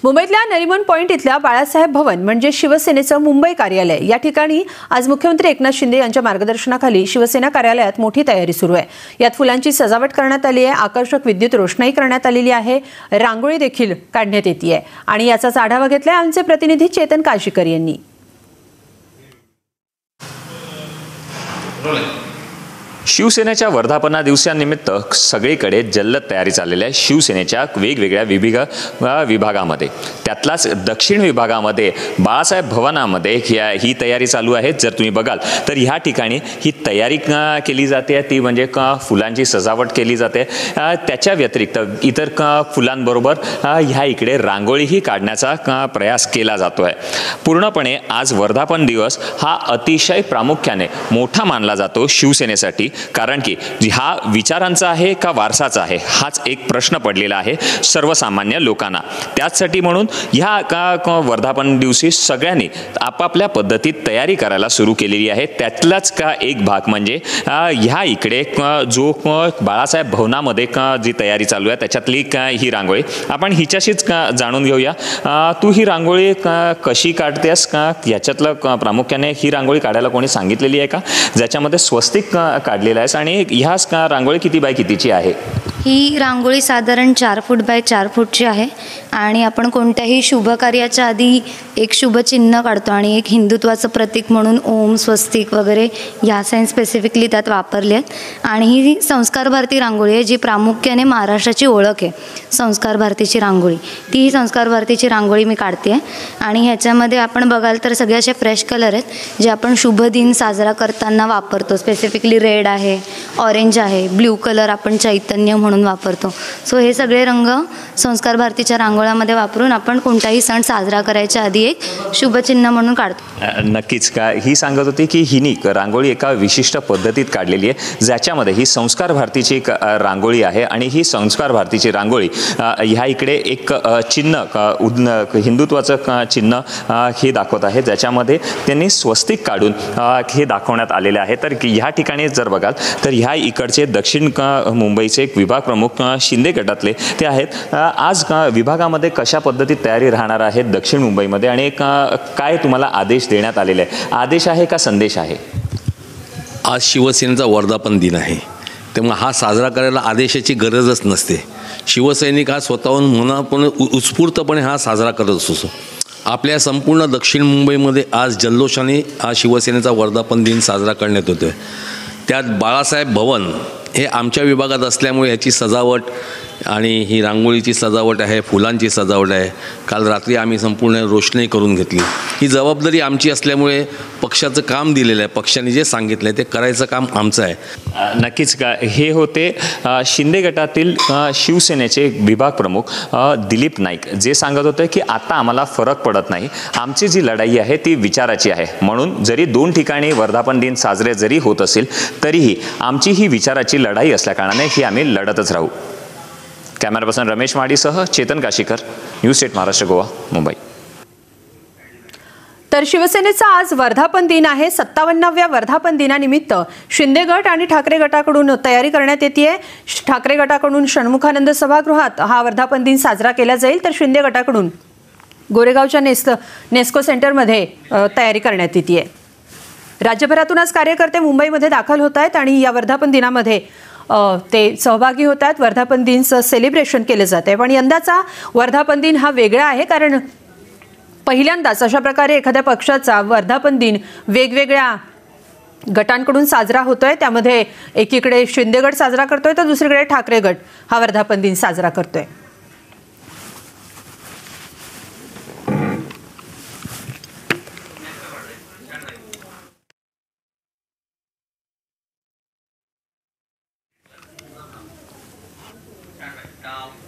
मुंबईतल्या नरिमन पॉइंट इथल्या बाळासाहेब भवन म्हणजे शिवसेनेचं मुंबई कार्यालय या ठिकाणी आज मुख्यमंत्री एकनाथ शिंदे यांच्या मार्गदर्शनाखाली शिवसेना कार्यालयात मोठी तयारी सुरू आहे। यात फुलांची सजावट करण्यात आली आहे, आकर्षक विद्युत रोषणाई करण्यात आलेली आहे, रांगोळी देखील काढण्यात येते आहे आणि याचाच आढावा घेतलाय आमचे प्रतिनिधी चेतन काशीकर यांनी। शिवसेनेच्या वर्धापना दिवसानिमित्त सगळीकडे जल्लोष तयारी चाललेली आहे। शिवसेनेच्या वेगवेगळ्या विभागामध्ये त्यातलाच दक्षिण विभागामध्ये बाळासाहेब भवनामध्ये ही तयारी चालू आहे। जर तुम्ही बघाल तर ह्या ठिकाणी ही तयारी केली जाते, ती म्हणजे फुलांची सजावट केली जाते। त्याच्या व्यतिरिक्त इतर फुलांबरोबर ह्या इकडे रांगोळीही काढण्याचा प्रयास केला जातोय। पूर्णपणे आज वर्धापन दिवस हा अतिशय प्रामुख्याने मोठा मानला जातो शिवसेनेसाठी, कारण की हा विचारांचा आहे का वारसाचा आहे हाच एक प्रश्न पडलेला आहे सर्वसामान्य लोकांना। त्याचसाठी म्हणून ह्या वर्धापन दिवशी सगळ्यांनी आपापल्या पद्धतीत तयारी करायला सुरू केलेली आहे। त्यातलाच एक भाग म्हणजे ह्या इकडे जो बाळासाहेब भवनामध्ये जी तयारी चालू आहे त्याच्यातली ही रांगोळी आपण हिच्याशीच जाणून घेऊया। तू ही रांगोळी कशी काढतेस का, याच्यातलं प्रामुख्याने ही रांगोळी काढायला कोणी सांगितलेली आहे का, ज्याच्यामध्ये स्वस्तिक काढलेलं आहे आणि ह्या रांगोळी किती बाय कितीची आहे? ही रांगोळी साधारण 4 फूट बाय 4 फूटची आहे आणि आपण कोणत्याही शुभ कार्याच्या आधी एक शुभ चिन्ह काढतो आणि एक हिंदुत्वाचं प्रतीक म्हणून ओम, स्वस्तिक वगैरे ह्या साईन स्पेसिफिकली त्यात वापरले आहेत। आणि ही संस्कार भारती रांगोळी आहे जी प्रामुख्याने महाराष्ट्राची ओळख आहे। संस्कार भारतीची रांगोळी, ती संस्कार भारतीची रांगोळी मी काढते आहे आणि ह्याच्यामध्ये आपण बघाल तर सगळे असे फ्रेश कलर आहेत जे आपण शुभ दिन साजरा करताना वापरतो। स्पेसिफिकली रेड आहे, ऑरेंज आहे, ब्ल्यू कलर आपण चैतन्य म्हणून वापरतो। सो हे सगळे रंग संस्कार भारतीच्या रांगोळ्यामध्ये वापरून आपण कोणताही सण साजरा करायच्या आधी एक शुभचिन्ह म्हणून काढतो। नक्कीच का ही सांगत होती की हिनी रांगोळी एका विशिष्ट पद्धतीत काढलेली आहे, ज्याच्यामध्ये ही संस्कार भारतीची रांगोळी आहे आणि ही संस्कार भारतीची रांगोळी ह्या इकडे एक चिन्ह हिंदुत्वाचं चिन्ह हे दाखवत आहे, ज्याच्यामध्ये त्यांनी स्वस्तिक काढून हे दाखवण्यात आलेले आहे। तर ह्या ठिकाणी जर बघाल तर ह्या इकडचे दक्षिण मुंबईचे एक विभाग प्रमुख शिंदे गटातले ते आहेत। आज विभागामध्ये कशा पद्धतीत तयारी राहणार आहे दक्षिण मुंबईमध्ये आणि काय तुम्हाला आदेश देण्यात आलेले आहे? आदेश आहे का संदेश आहे? आज शिवसेनेचा वर्धापन दिन आहे, त्यामुळे हा साजरा करायला आदेशाची गरजच नसते। शिवसैनिक हा स्वतःहून मनापासून उत्स्फूर्तपणे हा साजरा करत असतो। आपल्या संपूर्ण दक्षिण मुंबईमध्ये आज जल्लोषाने हा शिवसेनेचा वर्धापन दिन साजरा करण्यात होतो। त्यात बाळासाहेब भवन हे आमच्या विभागात असल्यामुळे ह्याची सजावट आणि ही रांगोळीची सजावट आहे, फुलांची सजावट आहे। काल रात्री आम्ही संपूर्ण रोषणाई करून घेतली। ही जबाबदारी आमची असल्यामुळे पक्षाचं काम दिलेलं आहे, पक्षाने जे सांगितलं आहे ते करायचं काम आमचं आहे। नक्कीच का हे होते शिंदे गटातील शिवसेनेचे विभाग प्रमुख दिलीप नाईक, जे सांगत होते की आता आम्हाला फरक पडत नाही, आमची जी लढाई आहे ती विचाराची आहे, म्हणून जरी 2 ठिकाणी वर्धापन दिन साजरे जरी होत असेल तरीही आमची ही विचाराची लढाई असल्याकारणाने ही आम्ही लढतच राहू। कॅमेरा पर्सन रमेश माडीसह चेतन काशीकर, न्यूज 8 महाराष्ट्र गोवा, मुंबई। तर शिवसेनेचा आज वर्धापन दिन आहे। 57व्या वर्धापन दिनानिमित्त शिंदे गट आणि ठाकरे गटाकडून तयारी करण्यात येते। ठाकरे गटाकडून षण्मुखानंद सभागृहात हा वर्धापन दिन साजरा केला जाईल, तर शिंदे गटाकडून गोरेगावच्या नेस्को सेंटरमध्ये तयारी करण्यात येते। राज्यभरातून आज कार्यकर्ते मुंबईमध्ये दाखल होत आहेत आणि या वर्धापन दिनामध्ये ते सहभागी होत आहेत। वर्धापन दिनचं सेलिब्रेशन केलं जाते, पण यंदाचा वर्धापन दिन हा वेगळा आहे, कारण पहिल्यांदाच अशा प्रकारे एखाद्या पक्षाचा वर्धापन दिन वेगवेगळ्या गटांकडून साजरा होतोय। त्यामध्ये एकीकडे शिंदे गट साजरा करतोय तर दुसरीकडे ठाकरे गट हा वर्धापन दिन साजरा करतोय। Down.